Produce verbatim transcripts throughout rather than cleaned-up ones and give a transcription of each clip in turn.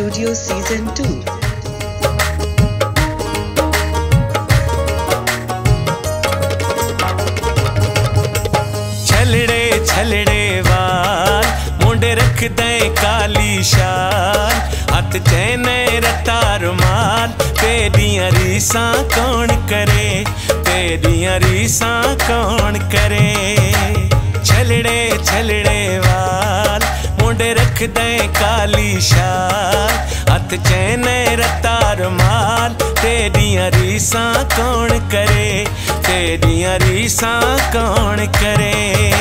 Studio Season two. छलड़े छलड़े वाल मुंडे रख दे काली शाल हथ चैने रत्ता रुमाल तेरियां रीसां कौन करे तेरियां रीसां कौन करे छलड़े छलड़े वाल मुंडे रख दे काली शाल हथ चैने रत्ता रुमाल तेरियां रीसां कौन करे तेरियां रीसां कौन करे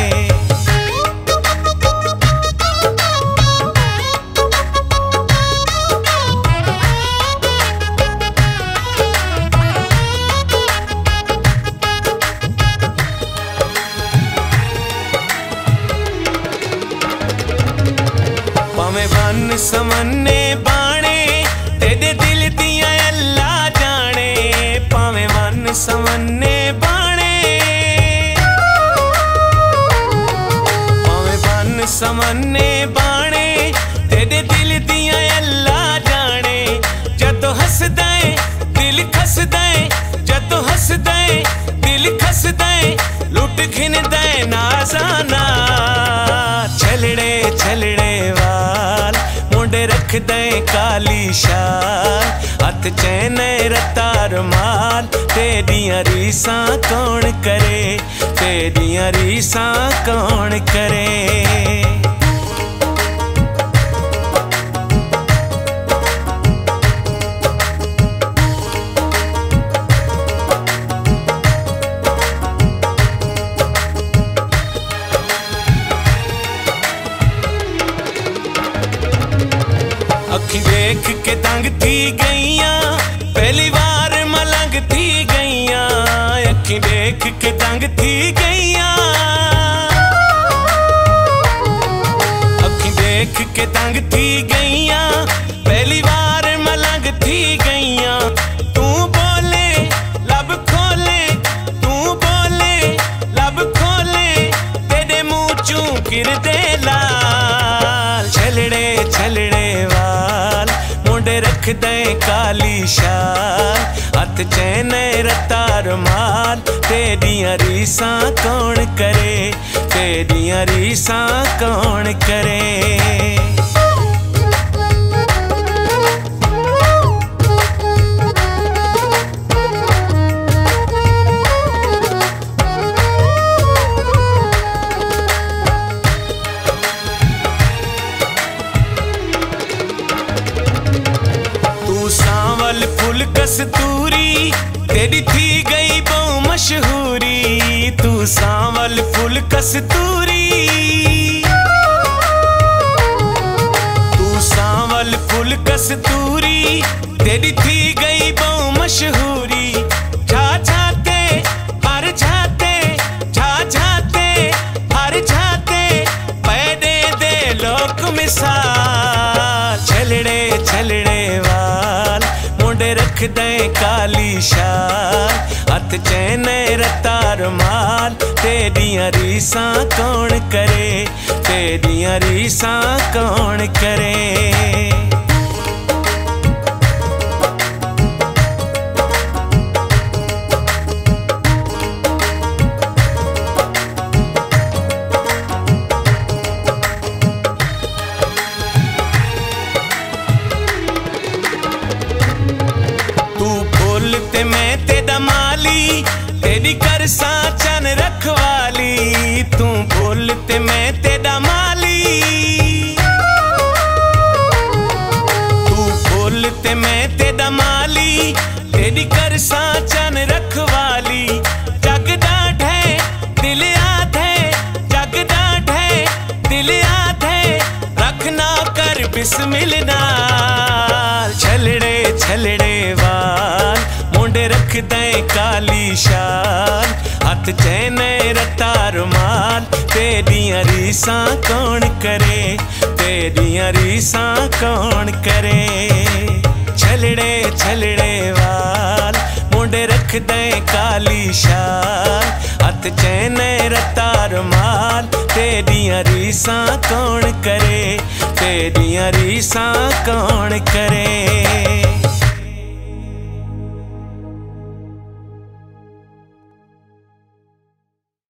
समन्ने बाणे तेरे दिल दिया अल्लाह जाने पावे मन समन्ने बाणे पावे मन समन्ने बाणे तेरे दिल दिया अल्लाह जाने जदों हसदा है दिल खसदा है जदों हसदा है दिल खसदा है लुट खिंदा है नाज़ाना छलड़े छलड़े वाल मुंडे रख दे काली शाल हथ चैने रत्ता रुमाल तेरियां रीसां कौन करे तेरियां रीसां कौन करे अखी देख के तंग थी गईया पहली बार मलंग थी गईया अखी देख के तंग थी गईया अखी देख के तंग थी गईया पहली बार मलंग थी गईया तू बोले लब खोले तू बोले लब खोले तेरे मुंह चू गिर दे लाल छलड़े छलड़े वाल मुंडे रख दे काली शाल हथ चैने रत्ता रुमाल तेरियां रीसां कौन करे तेरियां रीसां कौन करे फुल कस्तूरी तेरी थी गई बहु मशहूरी तू सांवल फुल कस्तूरी तू सांवल फुल कस्तूरी तेरी थी गई बहु मशहूरी जा जाते हर जाते जा जाते हर जाते पैदे दे लोक मिसाल छलड़े छलड़े वाल मुंडे रख दे काली शाल हथ चैने रत्ता रुमाल तेरियां रीसां कौन करे तेरियां रीसां कौन करे ते मैं तेरा माली तेरी करसा चन रखवाली तू बोल ते मैं तेरा माली तू बोल ते मैं तेरा माली तेरी करसा चन रखवाली जग डाढ़े दिल आधे जग डाढ़े दिल आधे रखना कर बिस्मिल्लाह छलड़े छलड़े वाल मुंडे रख दे काली शाल हथ चैने रत्ता रुमाल तेरियां रीसां कौन करे तेरियां रीसां कौन करे छलड़े छलड़े वाल मुंडे रख दे काली शाल हथ चैने रत्ता रुमाल तेरियां रीसां कौन करे तेरियां रीसां कौन करे।